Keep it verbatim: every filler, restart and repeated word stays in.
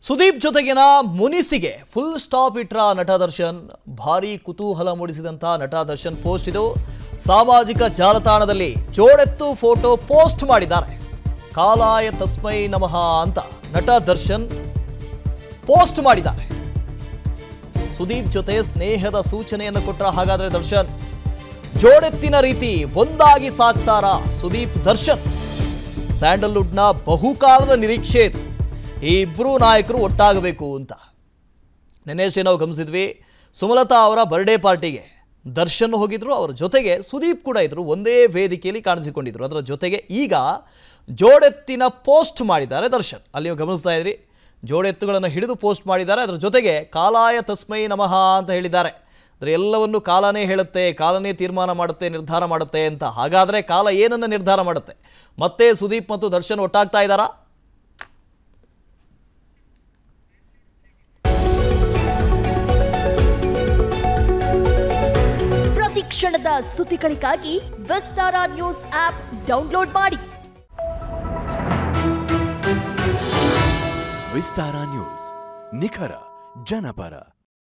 ಸುದೀಪ್ ಜೊತೆಗಿನ ಮುನಿಸಿಗೆ full stop ಇಟ್ರ ನಟ ದರ್ಶನ್. ಭಾರಿ ಕುತೂಹಲ ಮೂಡಿಸಿದಂತ ನಟ ದರ್ಶನ್ ಪೋಸ್ಟ್ ಇದು. ಸಾಮಾಜಿಕ ಜಾಲತಾಣದಲ್ಲಿ ಜೋಡೆತ್ತು ಫೋಟೋ ಪೋಸ್ಟ್ ಮಾಡಿದ್ದಾರೆ. ಕಾಲಾಯ ತಸ್ಮೈ ನಮಃ ಅಂತ ನಟ ದರ್ಶನ್ ಪೋಸ್ಟ್ ಮಾಡಿದ್ದಾರೆ. ಸುದೀಪ್ ಜೊತೆ ಸ್ನೇಹದ ಸೂಚನೆಯನ್ನು ಕೊಟ್ಟರ ಹಾಗಾದ್ರೆ ದರ್ಶನ್ ಜೋಡೆತ್ತಿನ ರೀತಿ ಒಂದಾಗಿ ಸಾಕ್ತಾರಾ ಸುದೀಪ್ ದರ್ಶನ್? ಸ್ಯಾಂಡಲ್ವುಡ್ನ ಬಹುಕಾಲದ ನಿರೀಕ್ಷೆ ಇದು. ಈ ಇಬ್ಬರು ನಾಯಕರು ಒಟ್ಟಾಗಬೇಕು ಅಂತ. ನೆನೆಸೆ ನಾವು ಗಮನಿಸಿದ್ವಿ, ಸುಮಲತಾ ಅವರ ಬರ್ಡೇ ಪಾರ್ಟಿಗೆ ದರ್ಶನ್ ಹೋಗಿದ್ರು, ಅವರ ಜೊತೆಗೆ ಸುದೀಪ್ ಕೂಡ ಇದ್ರು, ಒಂದೇ ವೇದಿಕೆಯಲ್ಲಿ ಕಾಣಿಸಿಕೊಂಡಿದ್ರು. ಅದರ ಜೊತೆಗೆ ಈಗ ಜೋಡೆತ್ತಿನ ಪೋಸ್ಟ್ ಮಾಡಿದ್ದಾರೆ ದರ್ಶನ್. ಅಲ್ಲಿ ನೀವು ಗಮನಿಸ್ತಾ ಇದ್ರಿ, ಜೋಡೆತ್ತುಗಳನ್ನು ಹಿಡಿದು ಪೋಸ್ಟ್ ಮಾಡಿದ್ದಾರೆ. ಅದರ ಜೊತೆಗೆ ಕಾಲಾಯ ತಸ್ಮೈ ನಮಃ ಅಂತ ಹೇಳಿದ್ದಾರೆ. ಅಂದರೆ ಎಲ್ಲವನ್ನು ಕಾಲನೇ ಹೇಳುತ್ತೆ, ಕಾಲನೇ ತೀರ್ಮಾನ ಮಾಡುತ್ತೆ, ನಿರ್ಧಾರ ಮಾಡುತ್ತೆ ಅಂತ. ಹಾಗಾದರೆ ಕಾಲ ಏನನ್ನು ನಿರ್ಧಾರ ಮಾಡುತ್ತೆ? ಮತ್ತೆ ಸುದೀಪ್ ಮತ್ತು ದರ್ಶನ್ ಒಟ್ಟಾಗ್ತಾ ಇದ್ದಾರಾ? ಪ್ರತಿ ಕ್ಷಣದ ಸುದ್ದಿಗಳಿಗಾಗಿ ವಿಸ್ತಾರ ನ್ಯೂಸ್ ಆಪ್ ಡೌನ್ಲೋಡ್ ಮಾಡಿ. ವಿಸ್ತಾರ ನ್ಯೂಸ್, ನಿಖರ ಜನಪರ.